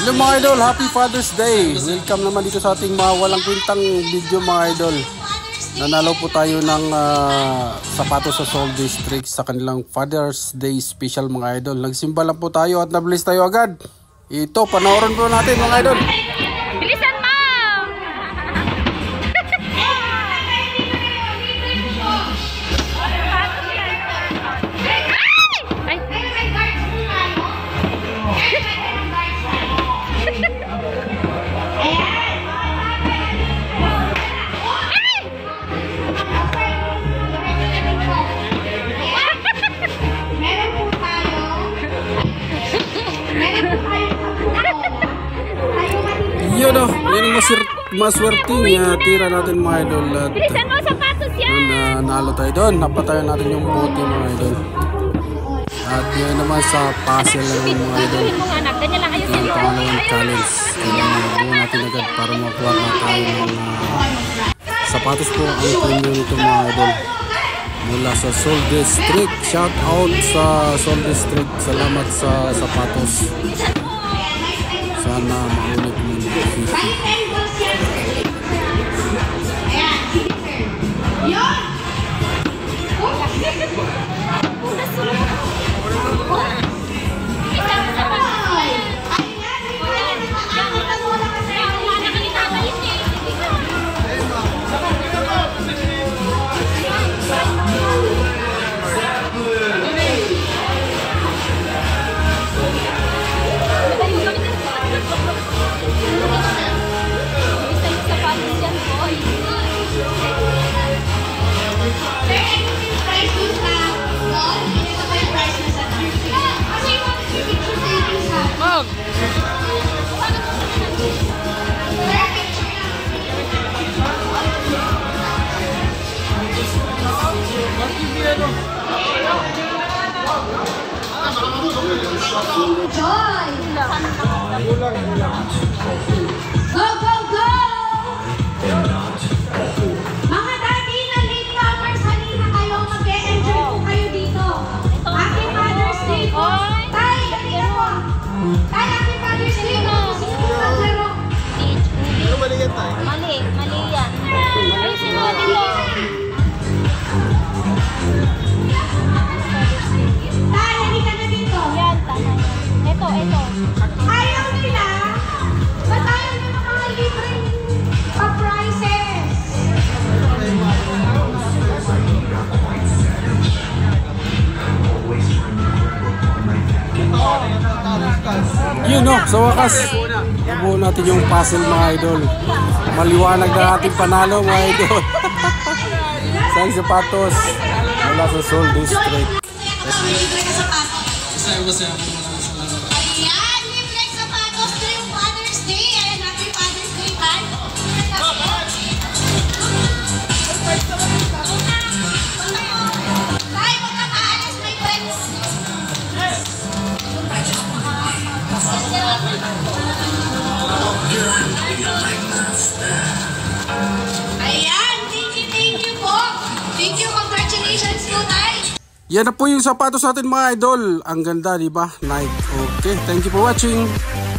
Hello mga idol, happy Father's Day. Welcome naman dito sa ating mga walang kwentang video mga idol. Nanalo po tayo ng sapatos sa Soul District sa kanilang Father's Day special mga idol. Nagsimba lang po tayo at na-bless tayo agad. Ito, panoorin po natin mga idol. Bilisan mo! Yun o, yun ang maswerteng tira natin mga idol. At Bilisan mo, sapatos yan! nanalo tayo doon, napatayan natin yung bote mga idol. At yun naman sa puzzle lang mga idol. Ganyan lang kayo Ito ang pangalawang challenge. Kailangan buo natin agad para makuha na tayo ng sapatos po ang premium nito mga idol. Mula sa Soul District, shout out sa Soul District, salamat sa sapatos. Sana maulit mo. Go, go, go! Mga daddy na late comers, halina kayo, mag-e-enjoy po kayo dito. Happy Father's Day po! Tay, halina po! Tay, Happy Father's Day po! Sino po maglaro? Mali yan. Ayusin mo dito. Tay, halika na dito! Yan, tama. Ito. Ayaw nila! Ba't ayaw nila mga libreng pa-prizes? Yun o, sa wakas nabuo natin yung puzzle mga idol. Maliwanag na ating panalo mga idol. Sa sapatos mula sa Soul District. Libre ka sapatos. Ayan, libre sapatos tuwing Father's Day. Ayan, Happy Father's Day, man. Tay, huwag ka maalas, my friends. Ayan, thank you po. Thank you, congratulations po, Tay. Yan na po yung sapatos natin mga idol. Ang ganda, di ba? Nike. Okay, thank you for watching.